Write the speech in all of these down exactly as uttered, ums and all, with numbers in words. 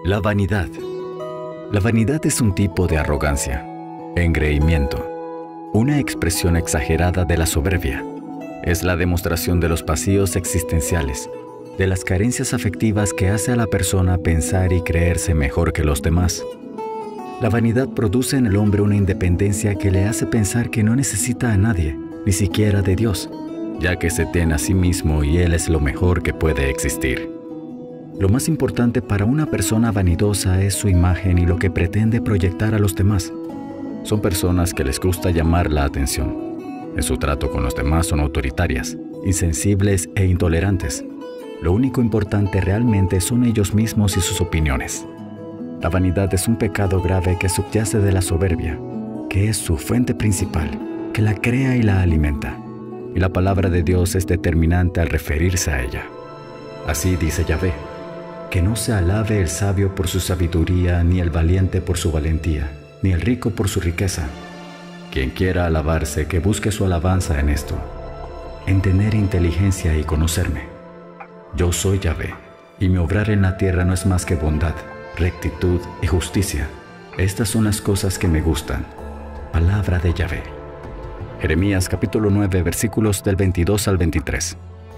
La vanidad. La vanidad es un tipo de arrogancia, engreimiento, una expresión exagerada de la soberbia. Es la demostración de los vacíos existenciales, de las carencias afectivas que hace a la persona pensar y creerse mejor que los demás. La vanidad produce en el hombre una independencia que le hace pensar que no necesita a nadie, ni siquiera de Dios, ya que se tiene a sí mismo y Él es lo mejor que puede existir. Lo más importante para una persona vanidosa es su imagen y lo que pretende proyectar a los demás. Son personas que les gusta llamar la atención. En su trato con los demás son autoritarias, insensibles e intolerantes. Lo único importante realmente son ellos mismos y sus opiniones. La vanidad es un pecado grave que subyace de la soberbia, que es su fuente principal, que la crea y la alimenta. Y la palabra de Dios es determinante al referirse a ella. Así dice Yahvé: que no se alabe el sabio por su sabiduría, ni el valiente por su valentía, ni el rico por su riqueza. Quien quiera alabarse, que busque su alabanza en esto, en tener inteligencia y conocerme. Yo soy Yahvé, y mi obrar en la tierra no es más que bondad, rectitud y justicia. Estas son las cosas que me gustan. Palabra de Yahvé. Jeremías capítulo nueve, versículos del veintidós al veintitrés.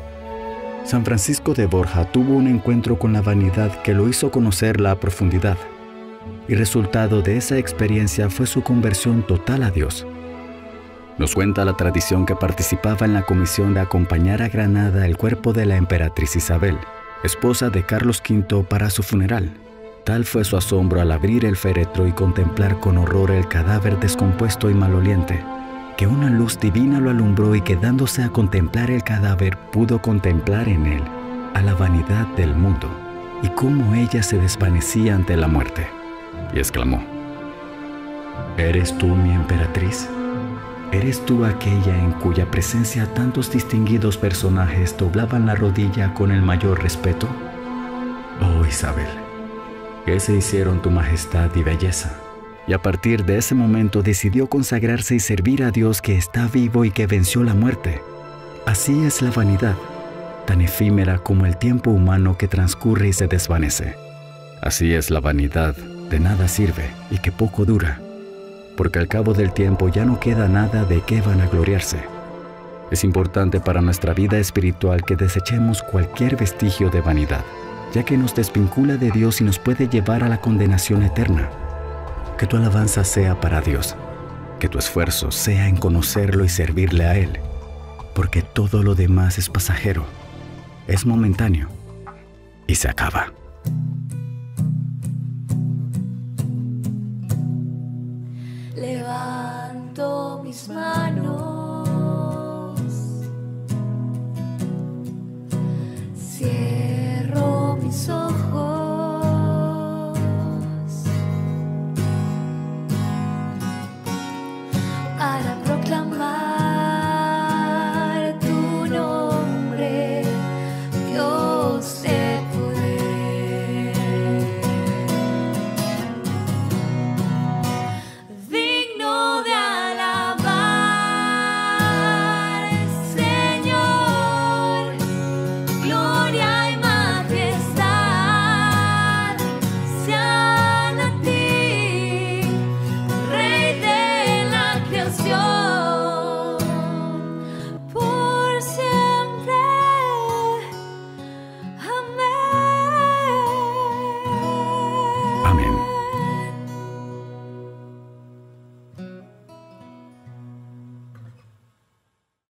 San Francisco de Borja tuvo un encuentro con la vanidad que lo hizo conocerla a profundidad, y resultado de esa experiencia fue su conversión total a Dios. Nos cuenta la tradición que participaba en la comisión de acompañar a Granada el cuerpo de la emperatriz Isabel, esposa de Carlos quinto, para su funeral. Tal fue su asombro al abrir el féretro y contemplar con horror el cadáver descompuesto y maloliente, que una luz divina lo alumbró y quedándose a contemplar el cadáver pudo contemplar en él a la vanidad del mundo y cómo ella se desvanecía ante la muerte. Y exclamó: ¿Eres tú mi emperatriz? ¿Eres tú aquella en cuya presencia tantos distinguidos personajes doblaban la rodilla con el mayor respeto? Oh Isabel, ¿qué se hicieron tu majestad y belleza? Y a partir de ese momento decidió consagrarse y servir a Dios que está vivo y que venció la muerte. Así es la vanidad, tan efímera como el tiempo humano que transcurre y se desvanece. Así es la vanidad, de nada sirve y que poco dura, porque al cabo del tiempo ya no queda nada de qué vanagloriarse. Es importante para nuestra vida espiritual que desechemos cualquier vestigio de vanidad, ya que nos desvincula de Dios y nos puede llevar a la condenación eterna. Que tu alabanza sea para Dios, que tu esfuerzo sea en conocerlo y servirle a Él, porque todo lo demás es pasajero, es momentáneo y se acaba. Levanto mis manos, cierro mis ojos.